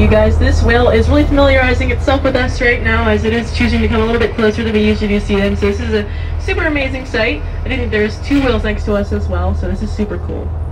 you guys. This whale is really familiarizing itself with us right now as it is choosing to come a little bit closer than we usually do see them. So this is a super amazing sight. I think there's two whales next to us as well, so this is super cool.